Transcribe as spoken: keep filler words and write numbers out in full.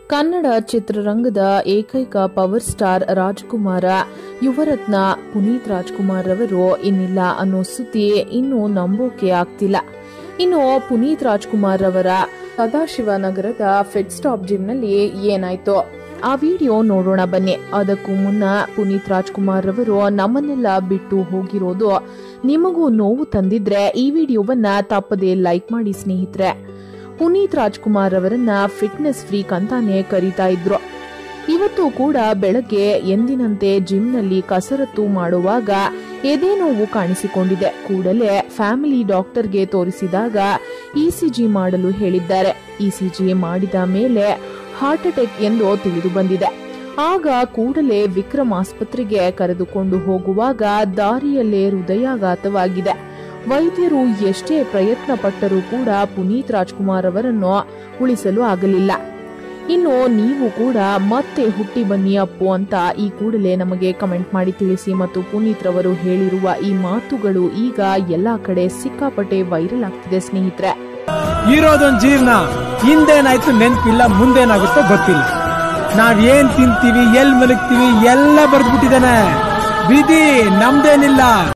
ಕನ್ನಡ ಚಿತ್ರರಂಗದ ಏಕೈಕ power star Rajkumar Yuvaratna Puneeth Rajkumar ರವರು ಇನ್ನಿಲ್ಲ ಅನ್ನೋ ಸುದ್ದಿ ಇನ್ನು ನಂಬೋಕೆ ಆಗ್ತಿಲ್ಲ. ಇನ್ನು ಪುನೀತ್ ರಾಜ್ಕುಮಾರ್ ರವರ ಸದಾಶಿವನಗರದ ಫೆಡ್ ಸ್ಟಾಪ್ ಜಿಮ್ನಲ್ಲಿ ಏನಾಯ್ತು ಆ ವಿಡಿಯೋ ನೋಡೋಣ ಬನ್ನಿ. ಅದಕ್ಕೂ ಮುನ್ನ ಪುನೀತ್ ರಾಜ್ಕುಮಾರ್ ರವರು ನಮ್ಮನ್ನೆಲ್ಲ ಬಿಟ್ಟು ಹೋಗಿರೋದು ನಿಮಗೂ ನೋವು ತಂದಿದ್ರೆ ಈ ವಿಡಿಯೋವನ್ನ ತಪ್ಪದೆ ಲೈಕ್ ಮಾಡಿ ಸ್ನೇಹಿತರೆ. ಪುನೀತ್ ರಾಜ್ಕುಮಾರ್ ಅವರನ್ನ ಫಿಟ್ನೆಸ್ ಫ್ರೀಕ್ ಅಂತಾನೆ ಕರೀತಾ ಇದ್ರು. ಇವತ್ತು ಕೂಡ ಬೆಳಗ್ಗೆ ಎಂದಿನಂತೆ ಜಿಮ್ನಲ್ಲಿ ಕಸರತ್ತು ಮಾಡುವಾಗ ಎದೆ ನೋವು ಕಾಣಿಸಿಕೊಂಡಿದೆ. ಕೂಡಲೇ ಫ್ಯಾಮಿಲಿ ಡಾಕ್ಟರ್ಗೆ ತೋರಿಸಿದಾಗ ಇಸಿಜಿ ಮಾಡಲು ಹೇಳಿದ್ದಾರೆ. ಇಸಿಜಿ ಮಾಡಿದ ಮೇಲೆ ಹಾರ್ಟ್ ಅಟ್ಯಾಕ್ ಎಂದು ತಿಳಿದು ಬಂದಿದೆ. ಆಗ ಕೂಡಲೇ ವಿಕ್ರಮ್ ಆಸ್ಪತ್ರೆಗೆ ಕರೆದುಕೊಂಡು ಹೋಗುವಾಗ ದಾರಿಯಲ್ಲೇ ಹೃದಯಾಘಾತವಾಗಿದೆ. ವೈದ್ಯರು ಎಷ್ಟೇ ಪ್ರಯತ್ನ ಪಟ್ಟರೂ ಕೂಡ ಪುನೀತ್ ರಾಜ್ಕುಮಾರ್ ಅವರನ್ನು ಉಳಿಸಲು ಆಗಲಿಲ್ಲ. ಇನ್ನು ನೀವು ಕೂಡ ಮತ್ತೆ ಹುಟ್ಟಿ ಬನ್ನಿ ಅಪ್ಪು ಅಂತ ಈ ಕೂಡಲೇ ನಮಗೆ ಕಮೆಂಟ್ ಮಾಡಿ ತಿಳಿಸಿ. ಮತ್ತು ಪುನೀತ್ ರವರು ಹೇಳಿರುವ ಈ ಮಾತುಗಳು ಈಗ ಎಲ್ಲಾ ಕಡೆ ಸಿಕ್ಕಾಪಟ್ಟೆ ವೈರಲ್ ಆಗ್ತಿದೆ ಸ್ನೇಹಿತರೆ. ಇರೋದೊಂದು ಜೀವನ, ಹಿಂದೇನಾಯ್ತು ನೆನ್ಪಿಲ್ಲ, ಮುಂದೇನಾಗುತ್ತೋ ಗೊತ್ತಿಲ್ಲ. ನಾವ್ ಏನ್ ತಿಂತೀವಿ, ಎಲ್ ಮಲಗ್ತೀವಿ ಎಲ್ಲ ಬರ್ದ್ಬಿಟ್ಟಿದಾನೆ. ವಿಧಿ ನಮ್ದೇನಿಲ್ಲ.